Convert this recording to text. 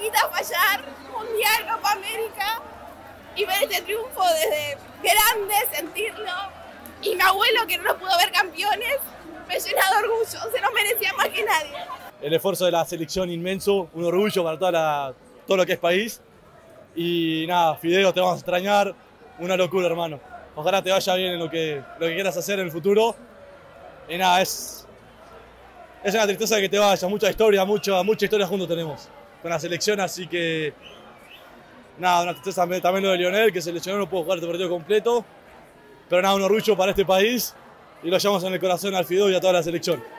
chiquita fallar, Mundial, Copa América, y ver este triunfo desde grande, sentirlo. Y mi abuelo, que no nos pudo ver campeones, me llena de orgullo, se lo merecía más que nadie. El esfuerzo de la selección inmenso, un orgullo para todo lo que es país. Y nada, Fideo, te vamos a extrañar, una locura, hermano. Ojalá te vaya bien en lo que quieras hacer en el futuro. Y nada, es una tristeza que te vaya, mucha historia juntos tenemos con la selección, así que nada, una tristeza también lo de Lionel, que se lesionó, no pudo jugar este partido completo. Pero nada, un orgullo para este país y lo llevamos en el corazón al Fideo y a toda la selección.